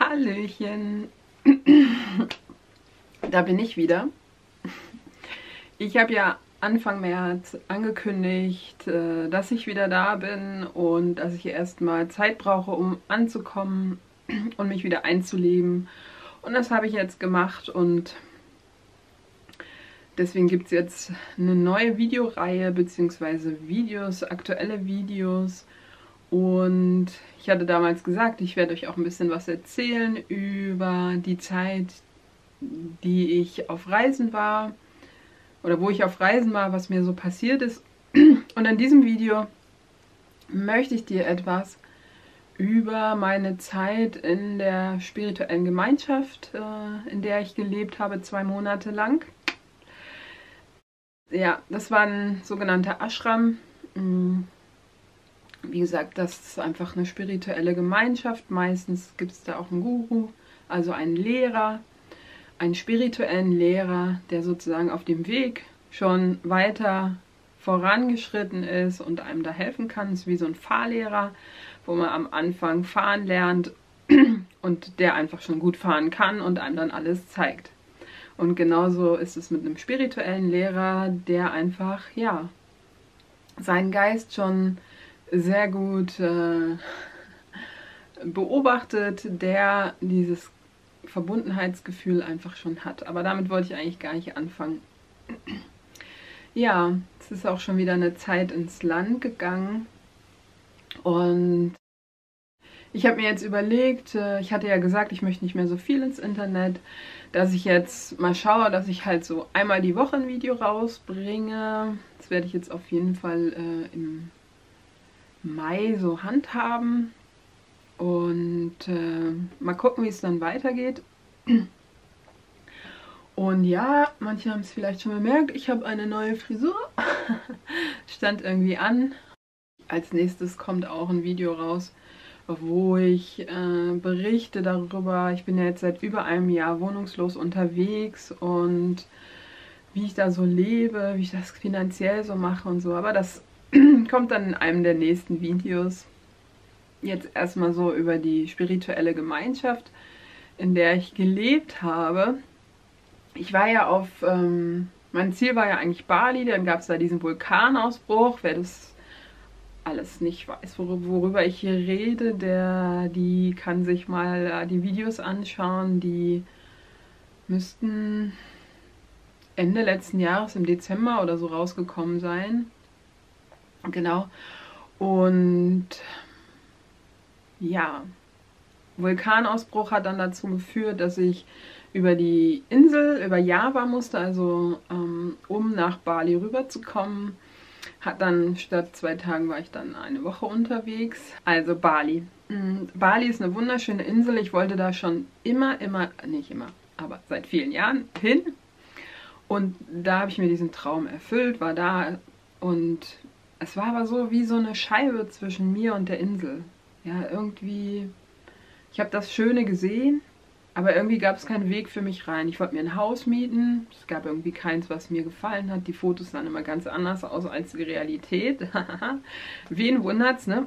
Hallöchen, da bin ich wieder. Ich habe ja Anfang März angekündigt, dass ich wieder da bin und dass ich erstmal Zeit brauche, um anzukommen und mich wieder einzuleben. Und das habe ich jetzt gemacht und deswegen gibt es jetzt eine neue Videoreihe bzw. Videos, aktuelle Videos. Und ich hatte damals gesagt, ich werde euch auch ein bisschen was erzählen über die Zeit, die ich auf Reisen war oder wo ich auf Reisen war, was mir so passiert ist. Und in diesem Video möchte ich dir etwas über meine Zeit in der spirituellen Gemeinschaft, in der ich gelebt habe, 2 Monate lang. Ja, das war ein sogenannter Ashram. Wie gesagt, das ist einfach eine spirituelle Gemeinschaft. Meistens gibt es da auch einen Guru, also einen Lehrer, einen spirituellen Lehrer, der sozusagen auf dem Weg schon weiter vorangeschritten ist und einem da helfen kann. Es ist wie so ein Fahrlehrer, wo man am Anfang fahren lernt und der einfach schon gut fahren kann und einem dann alles zeigt. Und genauso ist es mit einem spirituellen Lehrer, der einfach, ja, seinen Geist schon sehr gut beobachtet, der dieses Verbundenheitsgefühl einfach schon hat. Aber damit wollte ich eigentlich gar nicht anfangen. Ja, es ist auch schon wieder eine Zeit ins Land gegangen und ich habe mir jetzt überlegt, ich hatte ja gesagt, ich möchte nicht mehr so viel ins Internet, dass ich jetzt mal schaue, dass ich halt so einmal die Woche ein Video rausbringe. Das werde ich jetzt auf jeden Fall im Mai so handhaben und mal gucken, wie es dann weitergeht. Und ja, manche haben es vielleicht schon bemerkt, ich habe eine neue Frisur. Stand irgendwie an. Als nächstes kommt auch ein Video raus, wo ich berichte darüber. Ich bin ja jetzt seit über einem Jahr wohnungslos unterwegs und wie ich da so lebe, wie ich das finanziell so mache und so. Aber das kommt dann in einem der nächsten Videos. Jetzt erstmal so über die spirituelle Gemeinschaft, in der ich gelebt habe. Ich war ja auf, mein Ziel war ja eigentlich Bali, dann gab es da diesen Vulkanausbruch. Wer das alles nicht weiß, worüber ich hier rede, die kann sich mal die Videos anschauen. Die müssten Ende letzten Jahres im Dezember oder so rausgekommen sein. Genau. Und ja, Vulkanausbruch hat dann dazu geführt, dass ich über die Insel, über Java musste, also um nach Bali rüberzukommen. Hat dann statt 2 Tagen war ich dann eine Woche unterwegs. Also Bali. Bali ist eine wunderschöne Insel. Ich wollte da schon nicht immer, aber seit vielen Jahren hin. Und da habe ich mir diesen Traum erfüllt, war da und es war aber so wie so eine Scheibe zwischen mir und der Insel. Ja, irgendwie, ich habe das Schöne gesehen, aber irgendwie gab es keinen Weg für mich rein. Ich wollte mir ein Haus mieten, es gab irgendwie keins, was mir gefallen hat. Die Fotos sahen immer ganz anders aus als die Realität. Wen wundert's, ne?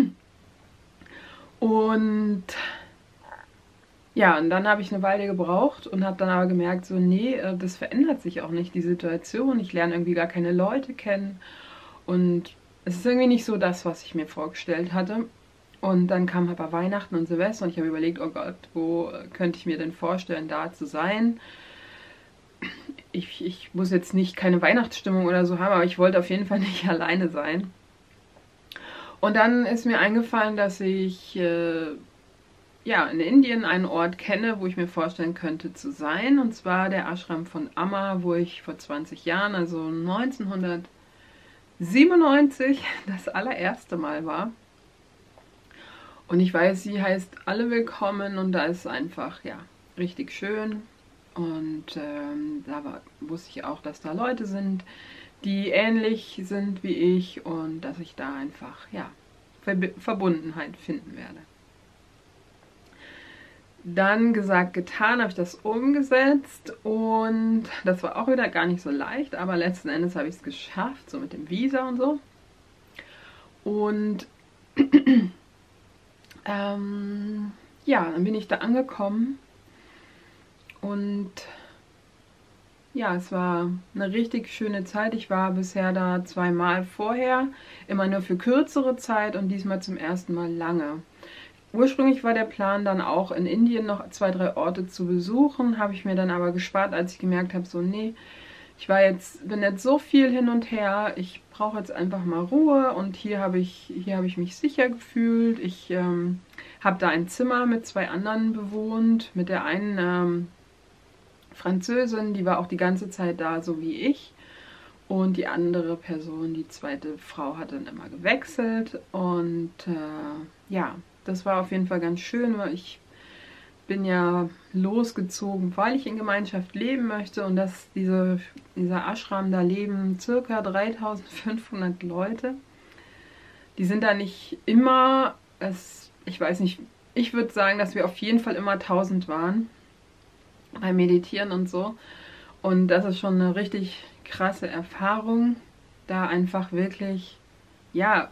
Und ja, und dann habe ich eine Weile gebraucht und habe dann aber gemerkt, so nee, das verändert sich auch nicht, die Situation. Ich lerne irgendwie gar keine Leute kennen und es ist irgendwie nicht so das, was ich mir vorgestellt hatte. Und dann kam aber Weihnachten und Silvester und ich habe überlegt, oh Gott, wo könnte ich mir denn vorstellen, da zu sein? Ich muss jetzt nicht keine Weihnachtsstimmung oder so haben, aber ich wollte auf jeden Fall nicht alleine sein. Und dann ist mir eingefallen, dass ich ja, in Indien einen Ort kenne, wo ich mir vorstellen könnte zu sein. Und zwar der Ashram von Amma, wo ich vor 20 Jahren, also 1997, das allererste Mal war. Und ich weiß, sie heißt Alle willkommen und da ist einfach, ja, richtig schön. Und wusste ich auch, dass da Leute sind, die ähnlich sind wie ich und dass ich da einfach, ja, Verbundenheit finden werde. Dann gesagt, getan, habe ich das umgesetzt und das war auch wieder gar nicht so leicht, aber letzten Endes habe ich es geschafft, so mit dem Visa und so. Und ja, dann bin ich da angekommen und ja, es war eine richtig schöne Zeit. Ich war bisher da 2-mal vorher, immer nur für kürzere Zeit und diesmal zum ersten Mal lange. Ursprünglich war der Plan dann auch in Indien noch 2, 3 Orte zu besuchen, habe ich mir dann aber gespart, als ich gemerkt habe, so nee, bin jetzt so viel hin und her, ich brauche jetzt einfach mal Ruhe und hier habe ich mich sicher gefühlt. Ich habe da ein Zimmer mit 2 anderen bewohnt, mit der einen Französin, die war auch die ganze Zeit da, so wie ich. Und die andere Person, die zweite Frau, hat dann immer gewechselt. Und ja, das war auf jeden Fall ganz schön, weil ich bin ja losgezogen, weil ich in Gemeinschaft leben möchte. Und dieser Ashram, da leben ca. 3500 Leute. Die sind da nicht immer, ich weiß nicht, ich würde sagen, dass wir auf jeden Fall immer 1000 waren. Beim Meditieren und so. Und das ist schon eine richtig krasse Erfahrung, da einfach wirklich, ja,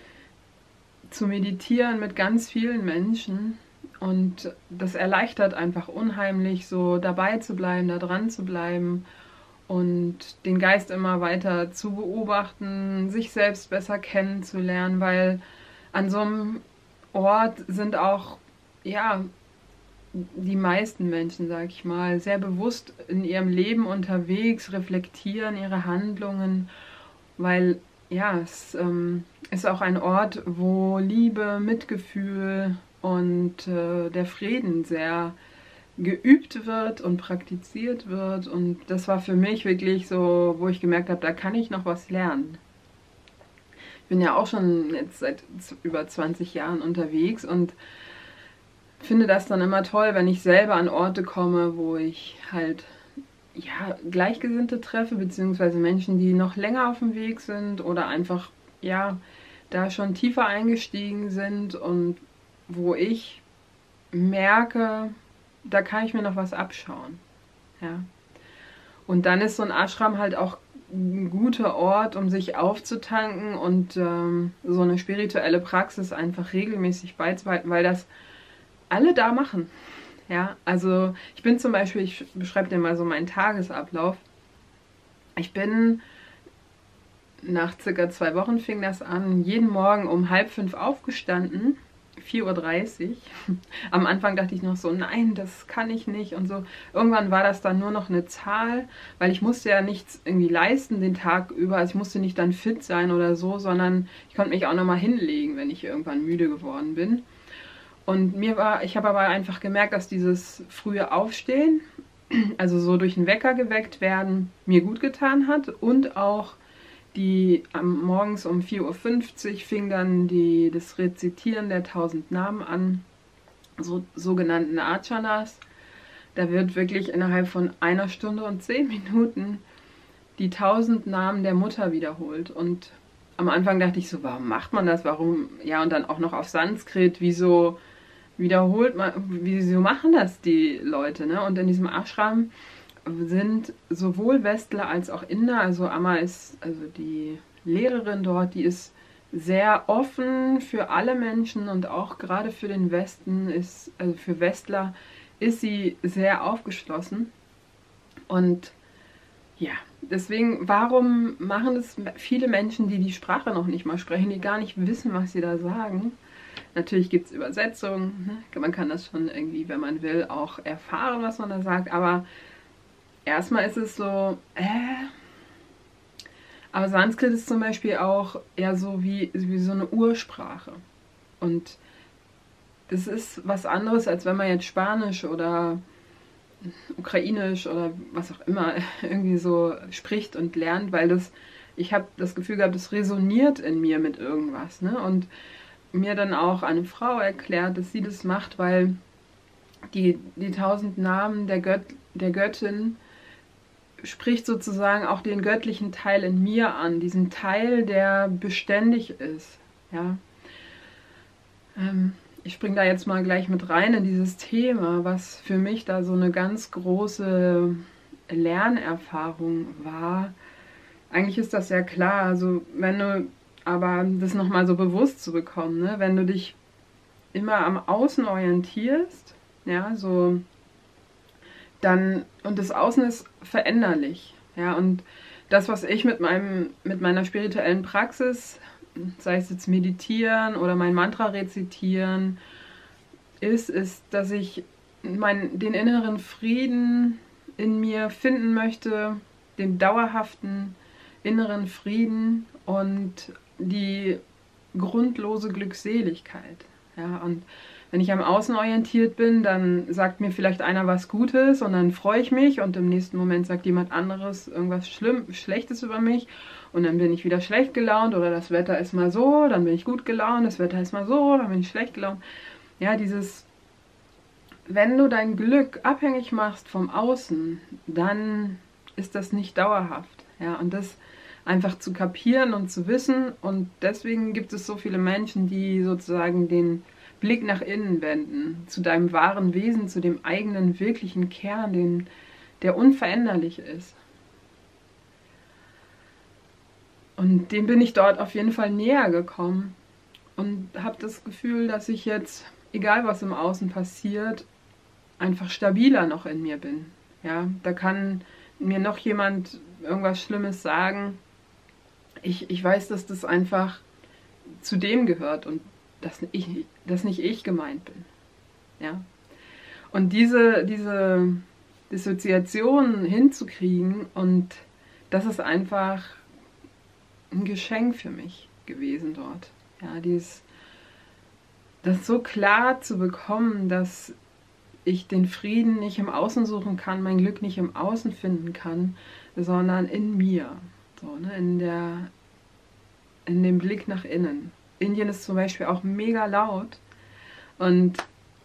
zu meditieren mit ganz vielen Menschen. Und das erleichtert einfach unheimlich, so dabei zu bleiben, da dran zu bleiben und den Geist immer weiter zu beobachten, sich selbst besser kennenzulernen, weil an so einem Ort sind auch, ja, die meisten Menschen, sag ich mal, sehr bewusst in ihrem Leben unterwegs, reflektieren ihre Handlungen, weil ja, es ist auch ein Ort, wo Liebe, Mitgefühl und der Frieden sehr geübt wird und praktiziert wird. Und das war für mich wirklich so, wo ich gemerkt habe, da kann ich noch was lernen. Ich bin ja auch schon jetzt seit über 20 Jahren unterwegs und finde das dann immer toll, wenn ich selber an Orte komme, wo ich halt ja, Gleichgesinnte treffe, beziehungsweise Menschen, die noch länger auf dem Weg sind oder einfach ja da schon tiefer eingestiegen sind und wo ich merke, da kann ich mir noch was abschauen. Ja. Und dann ist so ein Ashram halt auch ein guter Ort, um sich aufzutanken und so eine spirituelle Praxis einfach regelmäßig beizubehalten, weil das alle da machen. Ja, also ich bin zum Beispiel, ich beschreibe dir mal so meinen Tagesablauf. Ich bin nach circa 2 Wochen fing das an, jeden Morgen um 4:30 aufgestanden, 4:30 Uhr. Am Anfang dachte ich noch so, nein, das kann ich nicht und so. Irgendwann war das dann nur noch eine Zahl, weil ich musste ja nichts irgendwie leisten den Tag über. Also ich musste nicht dann fit sein oder so, sondern ich konnte mich auch nochmal hinlegen, wenn ich irgendwann müde geworden bin. Und ich habe aber einfach gemerkt, dass dieses frühe Aufstehen, also so durch den Wecker geweckt werden, mir gut getan hat. Und auch morgens um 4:50 Uhr fing dann das Rezitieren der 1000 Namen an, sogenannten Achanas. Da wird wirklich innerhalb von 1 Stunde und 10 Minuten die 1000 Namen der Mutter wiederholt. Und am Anfang dachte ich so, warum macht man das? Warum? Ja, und dann auch noch auf Sanskrit, wieso machen das die Leute, ne? Und in diesem Ashram sind sowohl Westler als auch Inder, also Amma ist, also die Lehrerin dort, die ist sehr offen für alle Menschen und auch gerade für den Westen also für Westler ist sie sehr aufgeschlossen. Und ja, deswegen, warum machen das viele Menschen, die die Sprache noch nicht mal sprechen, die gar nicht wissen, was sie da sagen? Natürlich gibt es Übersetzungen, ne? Man kann das schon irgendwie, wenn man will, auch erfahren, was man da sagt, aber erstmal ist es so, aber Sanskrit ist zum Beispiel auch eher so wie so eine Ursprache. Und das ist was anderes, als wenn man jetzt Spanisch oder Ukrainisch oder was auch immer irgendwie so spricht und lernt, weil ich habe das Gefühl gehabt, das resoniert in mir mit irgendwas, ne? Und mir dann auch eine Frau erklärt, dass sie das macht, weil die 1000 Namen der Göttin spricht sozusagen auch den göttlichen Teil in mir an, diesen Teil, der beständig ist. Ja. Ich springe da jetzt mal gleich mit rein in dieses Thema, was für mich da so eine ganz große Lernerfahrung war. Eigentlich ist das ja klar, also wenn du aber das nochmal so bewusst zu bekommen, ne? Wenn du dich immer am Außen orientierst, ja, so dann, und das Außen ist veränderlich, ja, und das, was ich mit meiner spirituellen Praxis, sei es jetzt meditieren oder mein Mantra rezitieren, ist, dass ich den inneren Frieden in mir finden möchte, den dauerhaften inneren Frieden und die grundlose Glückseligkeit. Ja, und wenn ich am Außen orientiert bin, dann sagt mir vielleicht einer was Gutes und dann freue ich mich und im nächsten Moment sagt jemand anderes irgendwas Schlechtes über mich und dann bin ich wieder schlecht gelaunt oder das Wetter ist mal so, dann bin ich gut gelaunt, das Wetter ist mal so, dann bin ich schlecht gelaunt. Ja, wenn du dein Glück abhängig machst vom Außen, dann ist das nicht dauerhaft. Ja, und das einfach zu kapieren und zu wissen, und deswegen gibt es so viele Menschen, die sozusagen den Blick nach innen wenden, zu deinem wahren Wesen, zu dem eigenen wirklichen Kern, der unveränderlich ist. Und dem bin ich dort auf jeden Fall näher gekommen und habe das Gefühl, dass ich jetzt, egal was im Außen passiert, einfach stabiler noch in mir bin. Ja, da kann mir noch jemand irgendwas Schlimmes sagen. Ich weiß, dass das einfach zu dem gehört und dass nicht ich gemeint bin. Ja? Und diese Dissoziation hinzukriegen, und das ist einfach ein Geschenk für mich gewesen dort. Ja, das so klar zu bekommen, dass ich den Frieden nicht im Außen suchen kann, mein Glück nicht im Außen finden kann, sondern in mir. So, ne? In dem Blick nach innen. Indien ist zum Beispiel auch mega laut und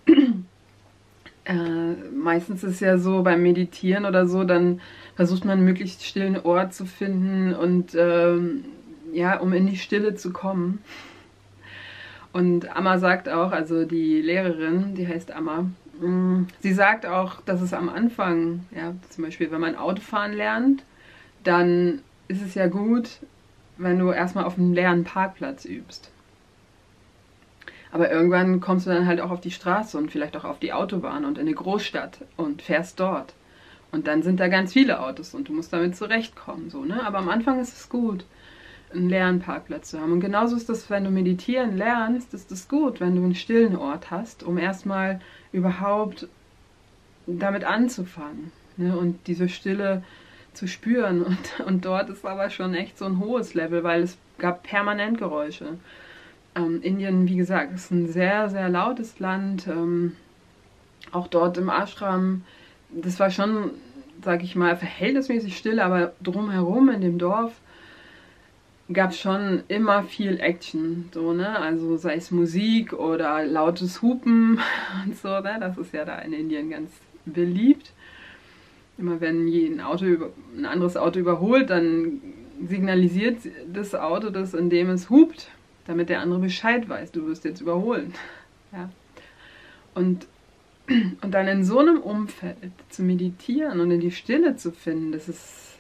meistens ist ja so beim Meditieren oder so, dann versucht man einen möglichst stillen Ort zu finden und ja, um in die Stille zu kommen. Und Amma sagt auch, also die Lehrerin, die heißt Amma, sie sagt auch, dass es am Anfang, ja, zum Beispiel wenn man Autofahren lernt, dann ist es ja gut, wenn du erstmal auf einem leeren Parkplatz übst. Aber irgendwann kommst du dann halt auch auf die Straße und vielleicht auch auf die Autobahn und in eine Großstadt und fährst dort. Und dann sind da ganz viele Autos und du musst damit zurechtkommen. So, ne? Aber am Anfang ist es gut, einen leeren Parkplatz zu haben. Und genauso ist das, wenn du meditieren lernst, ist es gut, wenn du einen stillen Ort hast, um erstmal überhaupt damit anzufangen, ne? Und diese Stille zu spüren. Und dort ist aber schon echt so ein hohes Level, weil es gab permanent Geräusche. Indien, wie gesagt, ist ein sehr, sehr lautes Land. Auch dort im Ashram, das war schon, sag ich mal, verhältnismäßig still, aber drumherum in dem Dorf gab es schon immer viel Action, so, ne? Also sei es Musik oder lautes Hupen und so, ne? Das ist ja da in Indien ganz beliebt. Immer wenn ein anderes Auto überholt, dann signalisiert das Auto das, indem es hupt, damit der andere Bescheid weiß, du wirst jetzt überholen. Ja? Und dann in so einem Umfeld zu meditieren und in die Stille zu finden, das ist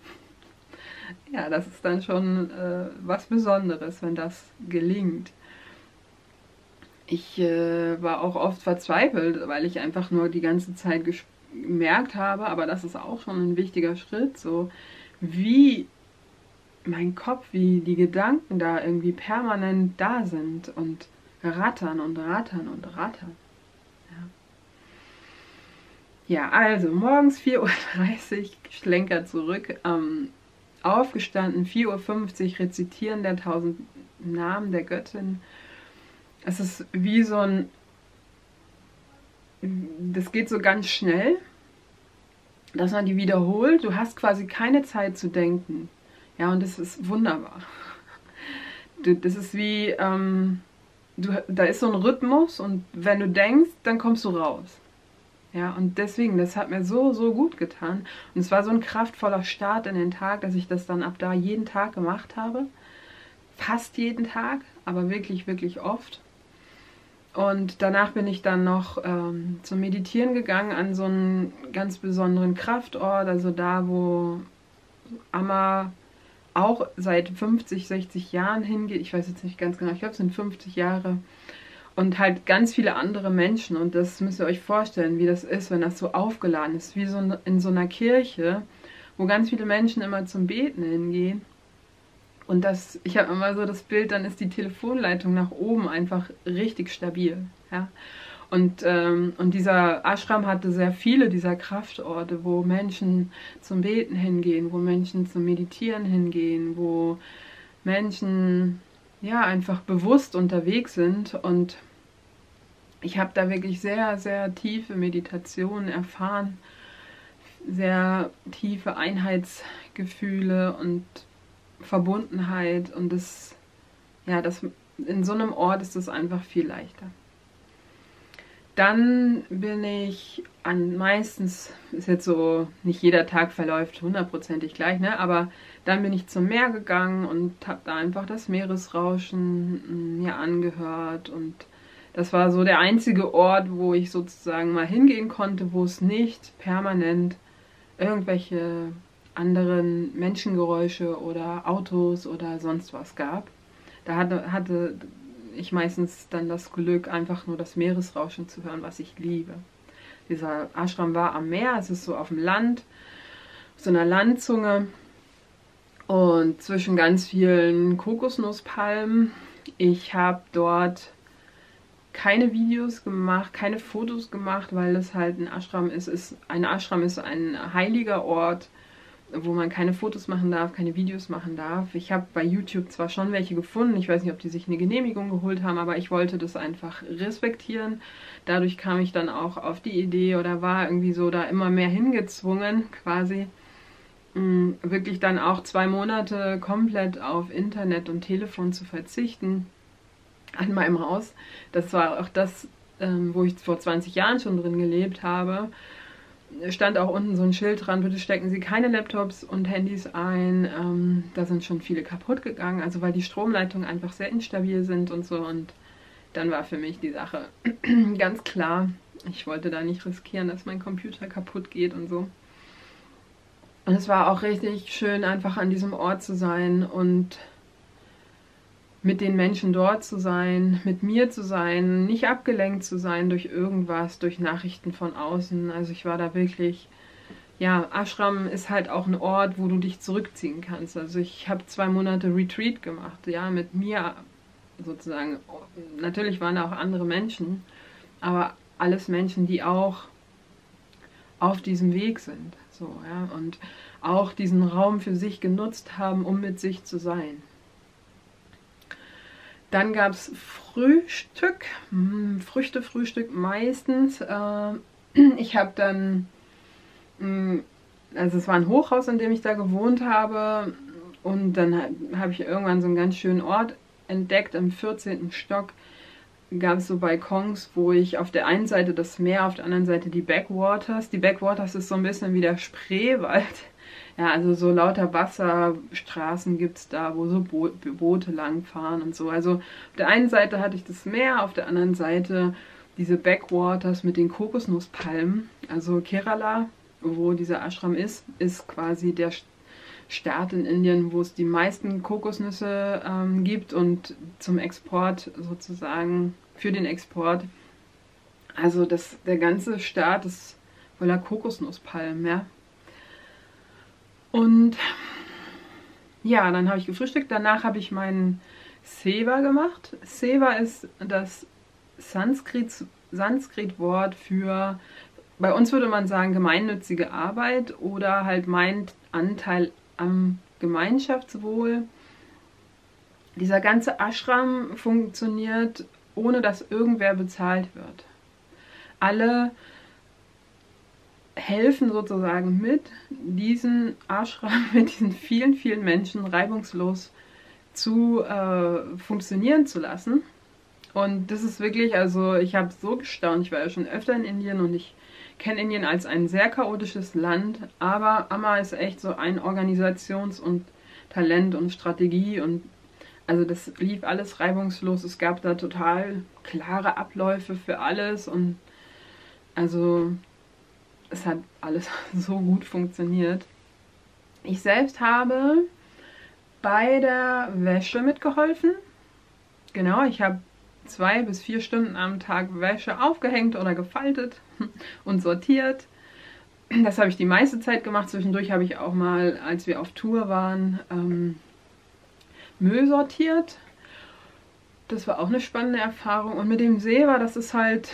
dann schon was Besonderes, wenn das gelingt. Ich war auch oft verzweifelt, weil ich einfach nur die ganze Zeit gemerkt habe, aber das ist auch schon ein wichtiger Schritt, so wie mein Kopf, wie die Gedanken da irgendwie permanent da sind und rattern und rattern und rattern. Ja, also morgens 4:30 Uhr, Schlenker zurück, aufgestanden, 4:50 Uhr, rezitieren der 1000 Namen der Göttin. Es ist wie so ein, das geht so ganz schnell, dass man die wiederholt. Du hast quasi keine Zeit zu denken. Ja, und das ist wunderbar. Das ist wie, da ist so ein Rhythmus und wenn du denkst, dann kommst du raus. Ja, und deswegen, das hat mir so, so gut getan. Und es war so ein kraftvoller Start in den Tag, dass ich das dann ab da jeden Tag gemacht habe. Fast jeden Tag, aber wirklich, wirklich oft. Und danach bin ich dann noch zum Meditieren gegangen an so einen ganz besonderen Kraftort, also da, wo Amma auch seit 50, 60 Jahren hingeht. Ich weiß jetzt nicht ganz genau, ich glaube, es sind 50 Jahre. und halt ganz viele andere Menschen. Und das müsst ihr euch vorstellen, wie das ist, wenn das so aufgeladen ist, wie so in so einer Kirche, wo ganz viele Menschen immer zum Beten hingehen. Und das, ich habe immer so das Bild, dann ist die Telefonleitung nach oben einfach richtig stabil. Ja? Und dieser Ashram hatte sehr viele dieser Kraftorte, wo Menschen zum Beten hingehen, wo Menschen zum Meditieren hingehen, wo Menschen ja einfach bewusst unterwegs sind. Und ich habe da wirklich sehr, sehr tiefe Meditationen erfahren, sehr tiefe Einheitsgefühle und Verbundenheit. Und das, ja, in so einem Ort ist es einfach viel leichter. Dann bin ich meistens, ist jetzt so, nicht jeder Tag verläuft hundertprozentig gleich, ne? Aber dann bin ich zum Meer gegangen und habe da einfach das Meeresrauschen mir angehört. Und das war so der einzige Ort, wo ich sozusagen mal hingehen konnte, wo es nicht permanent irgendwelche anderen Menschengeräusche oder Autos oder sonst was gab. Da hatte ich meistens dann das Glück, einfach nur das Meeresrauschen zu hören, was ich liebe. Dieser Ashram war am Meer, es ist so auf dem Land, auf so einer Landzunge und zwischen ganz vielen Kokosnusspalmen. Ich habe dort keine Videos gemacht, keine Fotos gemacht, weil es halt ein Ashram ist. Ein Ashram ist ein heiliger Ort, wo man keine Fotos machen darf, keine Videos machen darf. Ich habe bei YouTube zwar schon welche gefunden, ich weiß nicht, ob die sich eine Genehmigung geholt haben, aber ich wollte das einfach respektieren. Dadurch kam ich dann auch auf die Idee oder war irgendwie so da immer mehr hingezwungen, quasi wirklich dann auch 2 Monate komplett auf Internet und Telefon zu verzichten an meinem Haus. Das war auch das, wo ich vor 20 Jahren schon drin gelebt habe. Stand auch unten so ein Schild dran, bitte stecken Sie keine Laptops und Handys ein. Da sind schon viele kaputt gegangen, also weil die Stromleitungen einfach sehr instabil sind und so. Und dann war für mich die Sache ganz klar, ich wollte da nicht riskieren, dass mein Computer kaputt geht und so. Und es war auch richtig schön, einfach an diesem Ort zu sein und mit den Menschen dort zu sein, mit mir zu sein, nicht abgelenkt zu sein durch irgendwas, durch Nachrichten von außen. Also ich war da wirklich, ja, Ashram ist halt auch ein Ort, wo du dich zurückziehen kannst. Also ich habe 2 Monate Retreat gemacht, ja, mit mir sozusagen. Natürlich waren da auch andere Menschen, aber alles Menschen, die auch auf diesem Weg sind, so, ja, und auch diesen Raum für sich genutzt haben, um mit sich zu sein. Dann gab es Frühstück, Früchtefrühstück meistens. Ich habe dann, also es war ein Hochhaus, in dem ich da gewohnt habe. Und dann habe ich irgendwann so einen ganz schönen Ort entdeckt. Im 14. Stock gab es so Balkons, wo ich auf der einen Seite das Meer, auf der anderen Seite die Backwaters. Die Backwaters ist so ein bisschen wie der Spreewald. Ja, also so lauter Wasserstraßen gibt es da, wo so Boote langfahren und so. Also auf der einen Seite hatte ich das Meer, auf der anderen Seite diese Backwaters mit den Kokosnusspalmen. Also Kerala, wo dieser Ashram ist quasi der Staat in Indien, wo es die meisten Kokosnüsse gibt und zum Export sozusagen, für den Export. Also der ganze Staat ist voller Kokosnusspalmen, ja. Und ja, dann habe ich gefrühstückt. Danach habe ich meinen Seva gemacht. Seva ist das Sanskrit-Wort für, bei uns würde man sagen, gemeinnützige Arbeit oder halt mein Anteil am Gemeinschaftswohl. Dieser ganze Ashram funktioniert, ohne dass irgendwer bezahlt wird. Alle helfen sozusagen mit, diesen Ashram mit diesen vielen, vielen Menschen reibungslos zu funktionieren zu lassen. Und das ist wirklich, also ich habe so gestaunt, ich war ja schon öfter in Indien und ich kenne Indien als ein sehr chaotisches Land, aber Amma ist echt so ein Organisations- und Talent und Strategie und also das lief alles reibungslos, es gab da total klare Abläufe für alles und also es hat alles so gut funktioniert. Ich selbst habe bei der Wäsche mitgeholfen. Genau, ich habe 2 bis 4 Stunden am Tag Wäsche aufgehängt oder gefaltet und sortiert. Das habe ich die meiste Zeit gemacht. Zwischendurch habe ich auch mal, als wir auf Tour waren, Müll sortiert. Das war auch eine spannende Erfahrung. Und mit dem See war, das ist halt...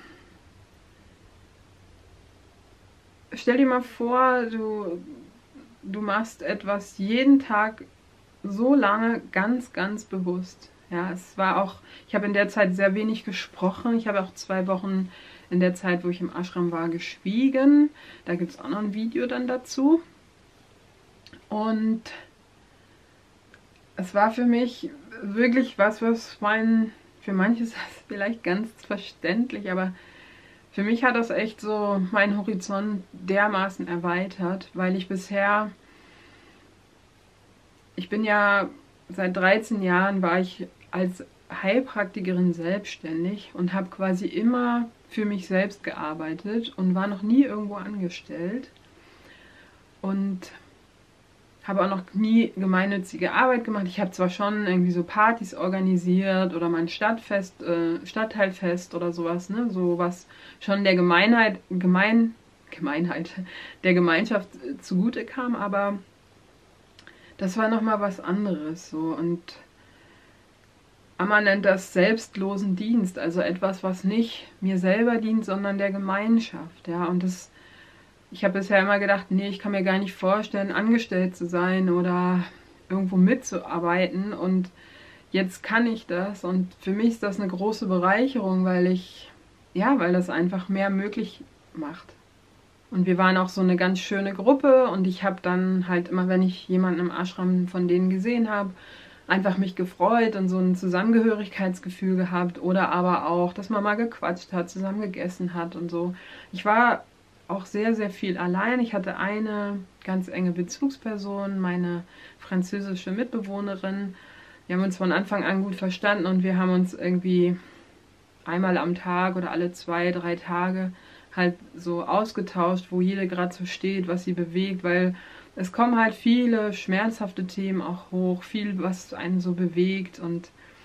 Stell dir mal vor, du machst etwas jeden Tag so lange ganz, ganz bewusst. Ja, es war auch, ich habe in der Zeit sehr wenig gesprochen. Ich habe auch 2 Wochen in der Zeit, wo ich im Ashram war, geschwiegen. Da gibt es auch noch ein Video dann dazu. Und es war für mich wirklich was für manche ist das vielleicht ganz verständlich, aber für mich hat das echt so meinen Horizont dermaßen erweitert, weil ich bin ja seit 13 Jahren war ich als Heilpraktikerin selbstständig und habe quasi immer für mich selbst gearbeitet und war noch nie irgendwo angestellt und habe auch noch nie gemeinnützige Arbeit gemacht. Ich habe zwar schon irgendwie so Partys organisiert oder mein Stadtteilfest oder sowas, ne, so was schon der der Gemeinschaft zugute kam, aber das war nochmal was anderes so. Und Amma nennt das selbstlosen Dienst, also etwas, was nicht mir selber dient, sondern der Gemeinschaft, ja. Und ich habe bisher immer gedacht, nee, ich kann mir gar nicht vorstellen, angestellt zu sein oder irgendwo mitzuarbeiten. Und jetzt kann ich das. Und für mich ist das eine große Bereicherung, weil das einfach mehr möglich macht. Und wir waren auch so eine ganz schöne Gruppe. Und ich habe dann halt immer, wenn ich jemanden im Ashram von denen gesehen habe, einfach mich gefreut und so ein Zusammengehörigkeitsgefühl gehabt. Oder aber auch, dass man mal gequatscht hat, zusammen gegessen hat und so. Ich war auch sehr, sehr viel allein. Ich hatte eine ganz enge Bezugsperson, meine französische Mitbewohnerin. Wir haben uns von Anfang an gut verstanden und wir haben uns irgendwie einmal am Tag oder alle 2, 3 Tage halt so ausgetauscht, wo jede gerade so steht, was sie bewegt, weil es kommen halt viele schmerzhafte Themen auch hoch, viel, was einen so bewegt und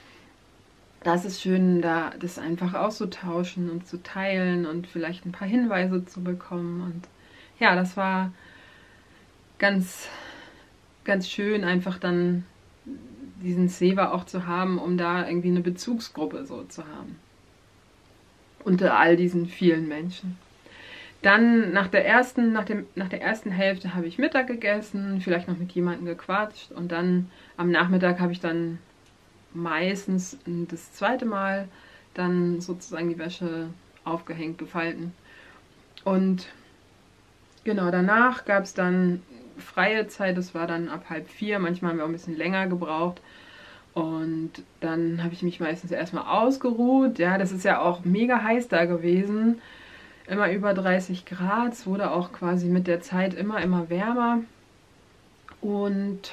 das ist schön, da das einfach auszutauschen und zu teilen und vielleicht ein paar Hinweise zu bekommen. Und ja, das war ganz, ganz schön, einfach dann diesen Seva auch zu haben, um da irgendwie eine Bezugsgruppe so zu haben. Unter all diesen vielen Menschen. Dann nach der ersten Hälfte habe ich Mittag gegessen, vielleicht noch mit jemandem gequatscht und dann am Nachmittag habe ich dann meistens das zweite Mal dann sozusagen die Wäsche aufgehängt, gefalten. Und genau, danach gab es dann freie Zeit, das war dann ab 3:30, manchmal haben wir auch ein bisschen länger gebraucht. Und dann habe ich mich meistens erstmal ausgeruht. Ja, das ist ja auch mega heiß da gewesen, immer über 30 Grad. Es wurde auch quasi mit der Zeit immer wärmer. Und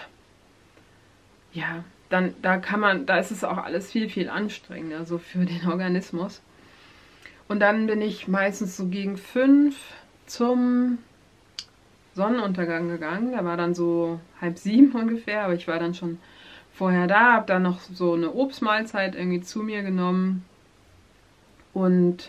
ja, dann da ist es auch alles viel, viel anstrengender, so für den Organismus. Und dann bin ich meistens so gegen 5 zum Sonnenuntergang gegangen. Da war dann so 6:30 ungefähr, aber ich war dann schon vorher da, habe dann noch so eine Obstmahlzeit irgendwie zu mir genommen und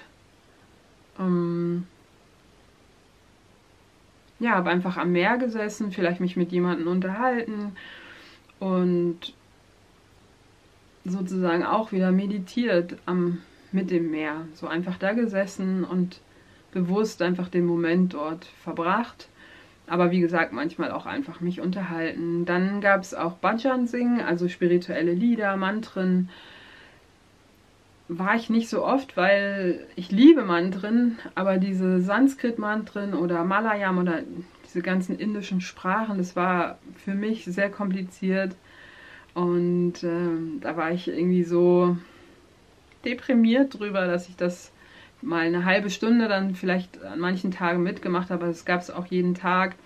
ja, habe einfach am Meer gesessen, vielleicht mich mit jemandem unterhalten und sozusagen auch wieder meditiert mit dem Meer. So einfach da gesessen und bewusst einfach den Moment dort verbracht. Aber wie gesagt, manchmal auch einfach mich unterhalten. Dann gab es auch Bhajan singen, also spirituelle Lieder, Mantren. War ich nicht so oft, weil ich liebe Mantren, aber diese Sanskrit-Mantren oder Malayam oder diese ganzen indischen Sprachen, das war für mich sehr kompliziert. Und da war ich irgendwie so deprimiert drüber, dass ich das mal eine halbe Stunde dann vielleicht an manchen Tagen mitgemacht habe. Das gab es auch jeden Tag.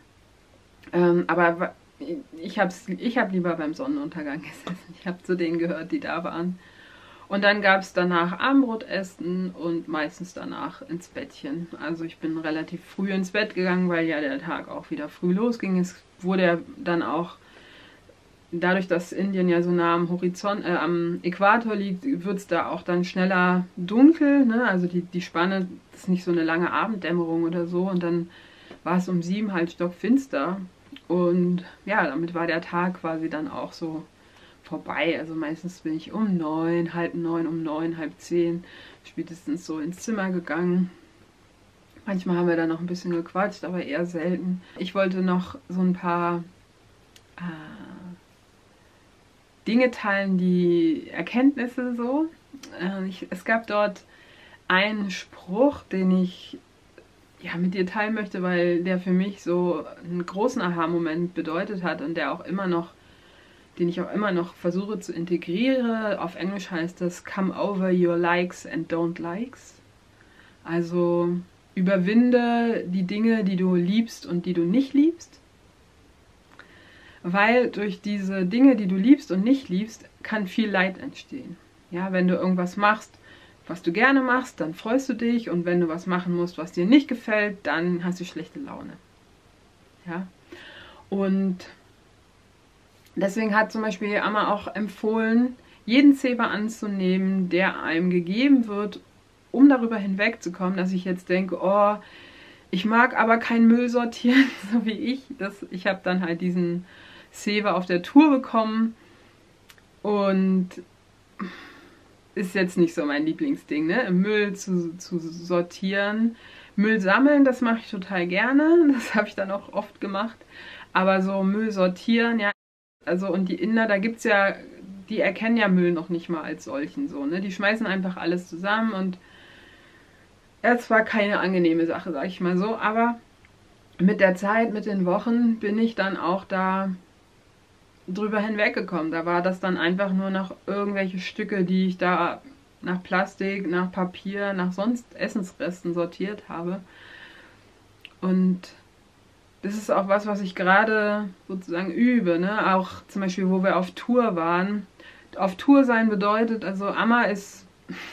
Aber ich hab lieber beim Sonnenuntergang gesessen. Ich habe zu denen gehört, die da waren. Und dann gab es danach Abendbrotessen und meistens danach ins Bettchen. Also ich bin relativ früh ins Bett gegangen, weil ja der Tag auch wieder früh losging. Es wurde ja dann auch dadurch, dass Indien ja so nah am Horizont, am Äquator liegt, wird es da auch dann schneller dunkel, ne? Also die Spanne ist nicht so eine lange Abenddämmerung oder so, und dann war es um 7 halt stockfinster. Und ja, damit war der Tag quasi dann auch so vorbei. Also meistens bin ich um 9, halb 9, um 9, halb 10 spätestens so ins Zimmer gegangen. Manchmal haben wir dann noch ein bisschen gequatscht, aber eher selten. Ich wollte noch so ein paar Dinge teilen, die Erkenntnisse so. Es gab dort einen Spruch, den ich ja mit dir teilen möchte, weil der für mich so einen großen Aha-Moment bedeutet hat und der auch immer noch, den ich auch immer noch versuche zu integrieren. Auf Englisch heißt das "Come over your likes and don't likes". Also überwinde die Dinge, die du liebst und die du nicht liebst. Weil durch diese Dinge, die du liebst und nicht liebst, kann viel Leid entstehen. Ja, wenn du irgendwas machst, was du gerne machst, dann freust du dich, und wenn du was machen musst, was dir nicht gefällt, dann hast du schlechte Laune. Ja? Und deswegen hat zum Beispiel Amma auch empfohlen, jeden Zewa anzunehmen, der einem gegeben wird, um darüber hinwegzukommen, dass ich jetzt denke, oh, ich mag aber keinen Müll sortieren, so wie ich. Ich habe dann halt diesen Zewa auf der Tour bekommen und ist jetzt nicht so mein Lieblingsding, ne? Müll zu sortieren. Müll sammeln, das mache ich total gerne. Das habe ich dann auch oft gemacht. Aber so Müll sortieren, ja. Also, und die Inder, da gibt es ja, die erkennen ja Müll noch nicht mal als solchen so, ne? Die schmeißen einfach alles zusammen, und es war keine angenehme Sache, sag ich mal so. Aber mit der Zeit, mit den Wochen, bin ich dann auch da drüber hinweggekommen. Da war das dann einfach nur noch irgendwelche Stücke, die ich da nach Plastik, nach Papier, nach sonst Essensresten sortiert habe. Und das ist auch was ich gerade sozusagen übe, ne? Auch zum Beispiel, wo wir auf Tour waren. Auf Tour sein bedeutet, also Amma ist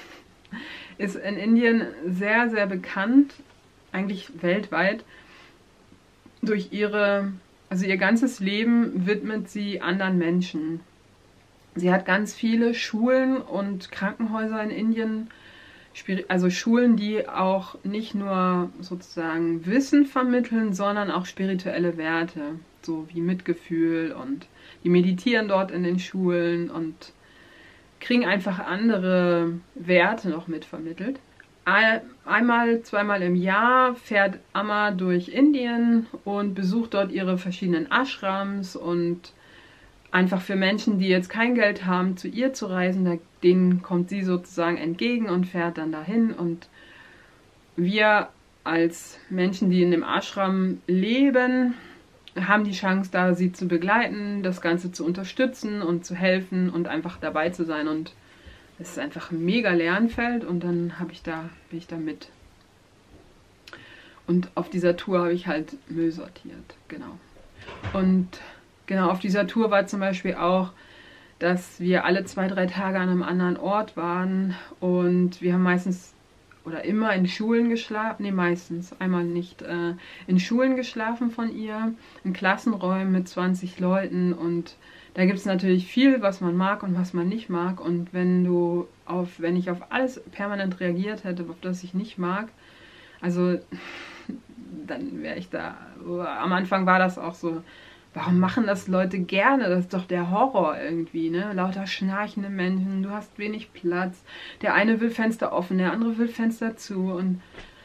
in Indien sehr, sehr bekannt, eigentlich weltweit, durch also ihr ganzes Leben widmet sie anderen Menschen. Sie hat ganz viele Schulen und Krankenhäuser in Indien, also Schulen, die auch nicht nur sozusagen Wissen vermitteln, sondern auch spirituelle Werte, so wie Mitgefühl, und die meditieren dort in den Schulen und kriegen einfach andere Werte noch mitvermittelt. Einmal, zweimal im Jahr fährt Amma durch Indien und besucht dort ihre verschiedenen Ashrams, und einfach für Menschen, die jetzt kein Geld haben, zu ihr zu reisen, denen kommt sie sozusagen entgegen und fährt dann dahin. Und wir als Menschen, die in dem Ashram leben, haben die Chance, da sie zu begleiten, das Ganze zu unterstützen und zu helfen und einfach dabei zu sein. Und es ist einfach ein mega Lernfeld, und dann bin ich da mit. Und auf dieser Tour habe ich halt Müll sortiert, genau. Und genau, auf dieser Tour war zum Beispiel auch, dass wir alle 2, 3 Tage an einem anderen Ort waren, und wir haben meistens oder immer in Schulen geschlafen, nee, meistens, einmal nicht, in Schulen geschlafen von ihr, in Klassenräumen mit 20 Leuten, und da gibt es natürlich viel, was man mag und was man nicht mag, und wenn ich auf alles permanent reagiert hätte, auf das ich nicht mag, also dann wäre ich da, am Anfang war das auch so, warum machen das Leute gerne? Das ist doch der Horror irgendwie, ne? Lauter schnarchende Menschen, du hast wenig Platz. Der eine will Fenster offen, der andere will Fenster zu. Und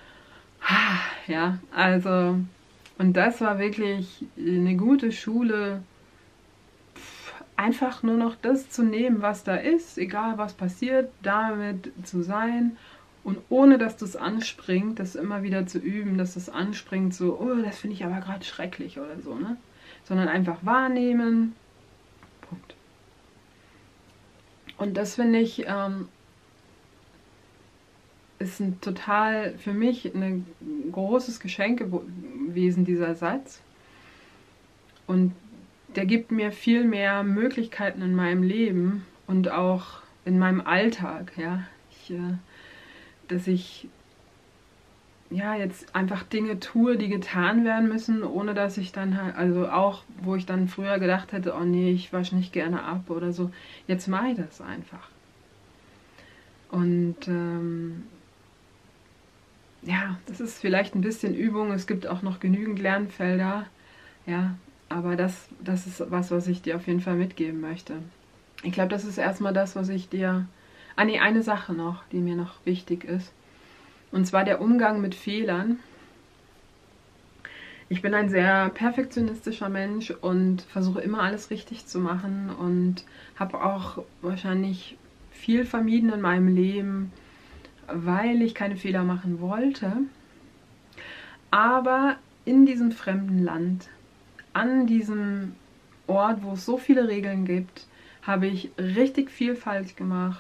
ja, also, und das war wirklich eine gute Schule, einfach nur noch das zu nehmen, was da ist, egal was passiert, damit zu sein. Und ohne, dass das anspringt, das immer wieder zu üben, dass das anspringt, so, oh, das finde ich aber gerade schrecklich oder so, ne? Sondern einfach wahrnehmen. Punkt. Und das finde ich, ist für mich ein großes Geschenk gewesen, dieser Satz. Und der gibt mir viel mehr Möglichkeiten in meinem Leben und auch in meinem Alltag, ja. Dass ich ja, jetzt einfach Dinge tue, die getan werden müssen, ohne dass ich dann halt, also auch, wo ich dann früher gedacht hätte, oh nee, ich wasche nicht gerne ab oder so, jetzt mache ich das einfach. Und ja, das ist vielleicht ein bisschen Übung, es gibt auch noch genügend Lernfelder, ja, aber das ist was ich dir auf jeden Fall mitgeben möchte. Ich glaube, das ist erstmal das, was ich dir... Ah nee, eine Sache noch, die mir noch wichtig ist. Und zwar der Umgang mit Fehlern. Ich bin ein sehr perfektionistischer Mensch und versuche immer alles richtig zu machen und habe auch wahrscheinlich viel vermieden in meinem Leben, weil ich keine Fehler machen wollte. Aber in diesem fremden Land, an diesem Ort, wo es so viele Regeln gibt, habe ich richtig viel falsch gemacht.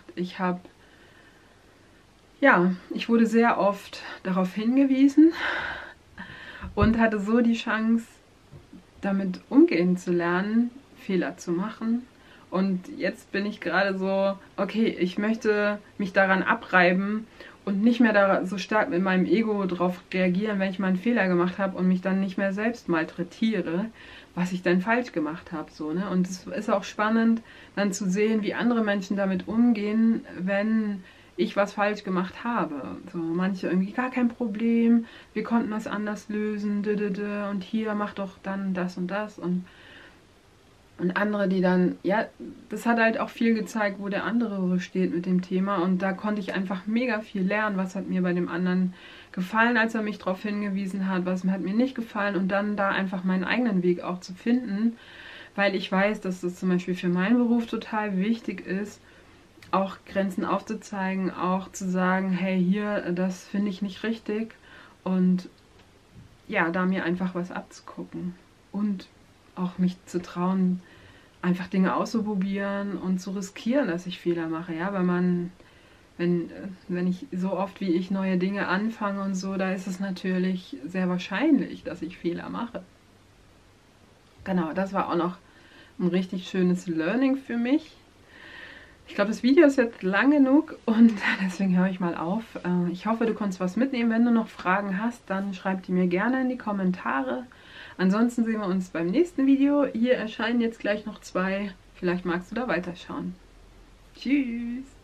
Ich wurde sehr oft darauf hingewiesen und hatte so die Chance, damit umgehen zu lernen, Fehler zu machen. Und jetzt bin ich gerade so, okay, ich möchte mich daran abreiben und nicht mehr da so stark mit meinem Ego drauf reagieren, wenn ich mal einen Fehler gemacht habe und mich dann nicht mehr selbst malträtiere, was ich denn falsch gemacht habe. So, ne? Und es ist auch spannend, dann zu sehen, wie andere Menschen damit umgehen, wenn ich was falsch gemacht habe. So, manche irgendwie gar kein Problem, wir konnten das anders lösen, und hier mach doch dann das und das und andere, die dann, ja, das hat halt auch viel gezeigt, wo der andere so steht mit dem Thema und da konnte ich einfach mega viel lernen, was hat mir bei dem anderen gefallen, als er mich darauf hingewiesen hat, was hat mir nicht gefallen und dann da einfach meinen eigenen Weg auch zu finden, weil ich weiß, dass das zum Beispiel für meinen Beruf total wichtig ist, auch Grenzen aufzuzeigen, auch zu sagen, hey, hier, das finde ich nicht richtig und ja, da mir einfach was abzugucken und auch mich zu trauen, einfach Dinge auszuprobieren und zu riskieren, dass ich Fehler mache, ja, weil wenn ich so oft wie ich neue Dinge anfange und so, da ist es natürlich sehr wahrscheinlich, dass ich Fehler mache. Genau, das war auch noch ein richtig schönes Learning für mich. Ich glaube, das Video ist jetzt lang genug und deswegen höre ich mal auf. Ich hoffe, du konntest was mitnehmen. Wenn du noch Fragen hast, dann schreib die mir gerne in die Kommentare. Ansonsten sehen wir uns beim nächsten Video. Hier erscheinen jetzt gleich noch 2. Vielleicht magst du da weiterschauen. Tschüss!